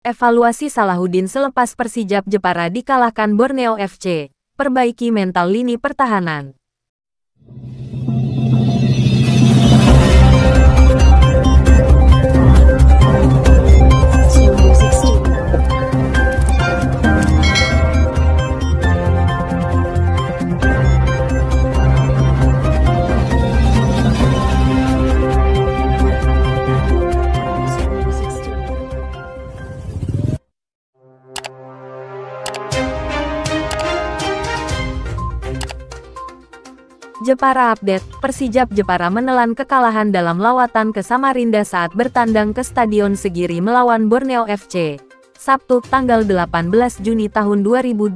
Evaluasi Salahuddin selepas Persijap Jepara dikalahkan Borneo FC. Perbaiki mental lini pertahanan. Jepara Update, Persijap Jepara menelan kekalahan dalam lawatan ke Samarinda saat bertandang ke Stadion Segiri melawan Borneo FC. Sabtu, tanggal 18 Juni tahun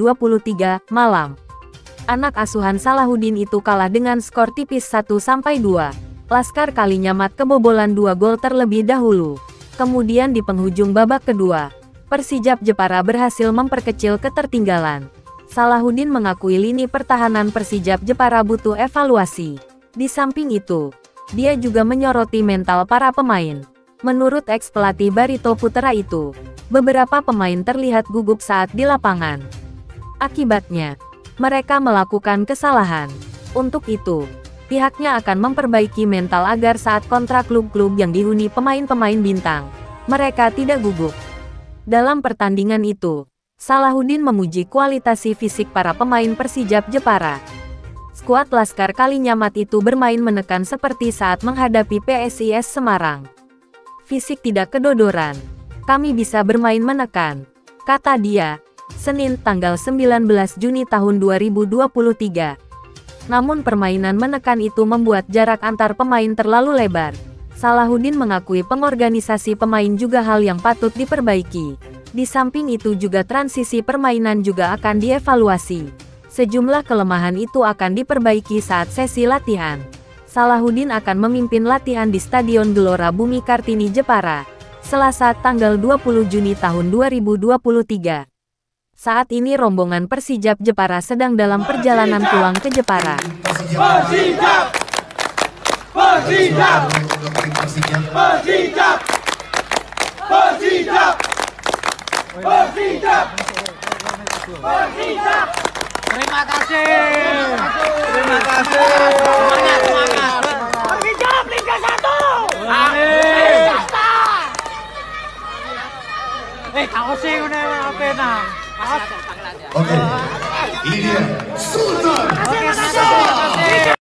2023, malam. Anak asuhan Salahuddin itu kalah dengan skor tipis 1-2. Laskar Kalinyamat kebobolan 2 gol terlebih dahulu. Kemudian di penghujung babak kedua, Persijap Jepara berhasil memperkecil ketertinggalan. Salahuddin mengakui lini pertahanan Persijap Jepara butuh evaluasi. Di samping itu, dia juga menyoroti mental para pemain. Menurut ex-pelatih Barito Putra itu, beberapa pemain terlihat gugup saat di lapangan. Akibatnya, mereka melakukan kesalahan. Untuk itu, pihaknya akan memperbaiki mental agar saat kontrak klub-klub yang dihuni pemain-pemain bintang, mereka tidak gugup. Dalam pertandingan itu, Salahuddin memuji kualitas fisik para pemain Persijap Jepara. Skuad Laskar Kalinyamat itu bermain menekan seperti saat menghadapi PSIS Semarang. Fisik tidak kedodoran. Kami bisa bermain menekan, kata dia, Senin tanggal 19 Juni tahun 2023. Namun permainan menekan itu membuat jarak antar pemain terlalu lebar. Salahuddin mengakui pengorganisasi pemain juga hal yang patut diperbaiki. Di samping itu juga transisi permainan juga akan dievaluasi. Sejumlah kelemahan itu akan diperbaiki saat sesi latihan. Salahuddin akan memimpin latihan di Stadion Gelora Bumi Kartini Jepara, Selasa tanggal 20 Juni tahun 2023. Saat ini rombongan Persijap Jepara sedang dalam perjalanan pulang ke Jepara. Persijap! Persijap! Persijap! Persijap! Persijap! Persijap! Terima kasih. Terima kasih. Semangat, semangat. Persijap Liga 1! Amin. Kaosnya udah apa nah? Oke, ini dia Sultan.